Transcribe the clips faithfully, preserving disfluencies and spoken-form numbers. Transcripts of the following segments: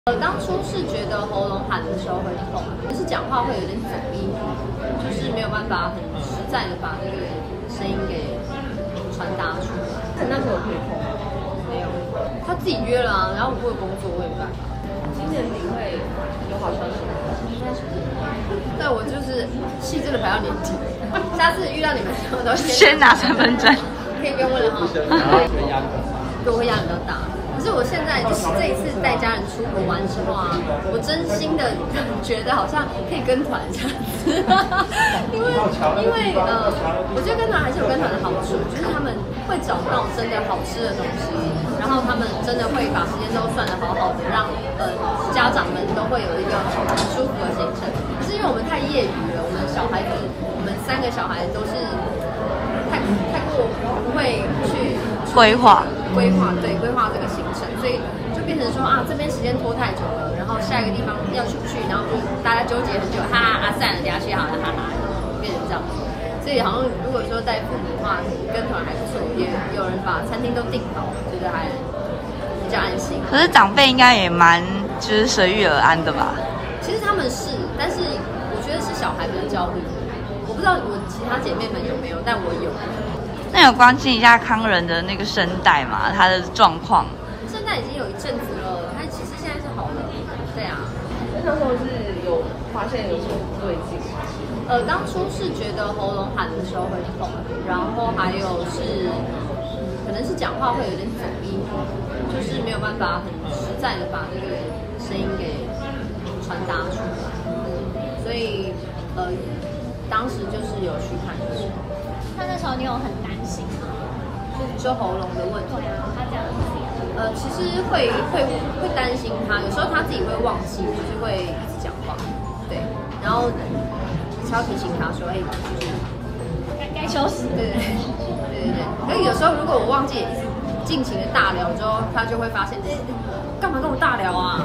我当初是觉得喉咙喊的时候会痛，可是讲话会有点走音，就是没有办法很实在的把那个声音给传达出来。 那那时候可以痛？ 没有，他自己约了啊，然后我有工作，我也没办法。 今年你会有好消息吗？ 应该是。对，我就是戏真的排到年底，下次遇到你们的时候都先拿身份证， 可以不用问了哈。 然后会压力很大， 对，我会压力比较大。可是我现在就是这一次带家人出国玩之后啊，我真心的觉得好像可以跟团这样子，因为因为呃，我觉得跟团还是有跟团的好处，就是他们会找到真的好吃的东西，然后他们真的会把时间都算得好好的，让呃家长们都会有一个很舒服的行程。可是因为我们太业余了，我们小孩子，我们三个小孩都是太太过不会去规划。 规划对规划这个行程，所以就变成说啊，这边时间拖太久了，然后下一个地方要去不去，然后就大家纠结很久，哈哈啊散了，等下去好了，哈哈，变成这样子。所以好像如果说带父母的话，跟团还不错，也有人把餐厅都订好，觉得还比较安心。 可是长辈应该也蛮就是随遇而安的吧？ 其实他们是，但是我觉得是小孩比较焦虑。我不知道我其他姐妹们有没有，但我有。 那有关心一下康仁的那个声带嘛？他的状况？ 声带已经有一阵子了，他其实现在是好了。对啊。 那时候是有发现有什么不对劲？ 呃，当初是觉得喉咙喊的时候会痛，然后还有是可能是讲话会有点走音，就是没有办法很实在的把那个声音给传达出来。所以呃，当时就是有去看医生。 那那时候你有很担心吗？ 就喉咙的问题。 对啊，他这样子。 呃，其实会会会担心他，有时候他自己会忘记，就是会一直讲话，对，然后才要提醒他说，哎、欸，就是该该休息。 对对对对对。可是有时候如果我忘记一直尽情的大聊之后，他就会发现，哎、欸，干嘛跟我大聊啊？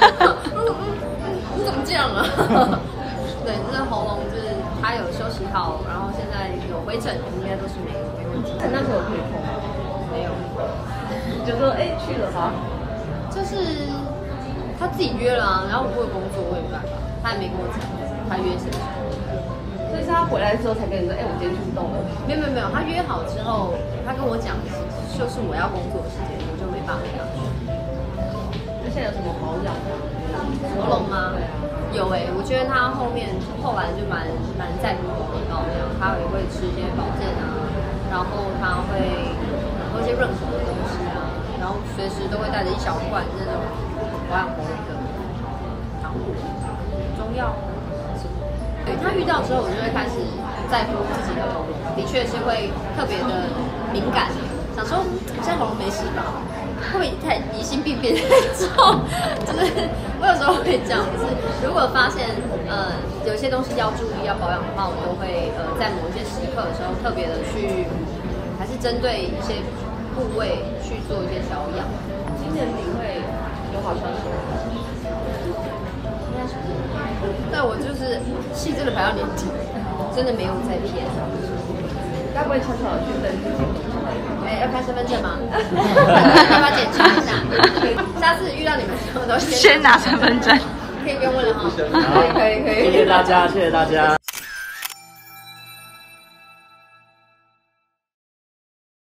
你怎么这样啊？对，这喉咙就是他有休息好，然后现在有回诊，应该都是没有没问题。 那时候可以痛？ 没有， 就说哎、欸、去了吧， 就是他自己约了啊，然后我有工作，我也没办法，他也没跟我讲他约什么。 所以是他回来之后才跟你说，哎、欸，我今天去动了。 没有没有没有，他约好之后，他跟我讲就是我要工作的时间，我就没办法跟他去。 那现在有什么保养吗？ 喉咙吗？对啊。有哎、欸，我觉得他后面后来就蛮蛮在乎喉咙保养，他也会吃一些保健啊，然后他会喝一些润喉的东西啊，然后随时都会带着一小罐那种保养喉咙的糖果、中药。对，他遇到之后，我就会开始在乎自己的喉咙，的确是会特别的敏感，想说现在喉咙没事吧？会不会太疑心病变太重？就是我有时候会这样，就是如果发现呃有些东西要注意要保养的话，我都会呃在某一些时刻的时候特别的去，还是针对一些部位去做一些调养。 今年你会有好消息吗？ 应该是。但我就是戏真的排到年底，真的没有在骗。 该不会悄悄的去登记？ 哎、欸，要开身份证吗？要不要检查一下？下次遇到你们的时候都先先拿身份证， 可以不用问了哈。 可以可以可以， 谢谢大家，谢谢大家。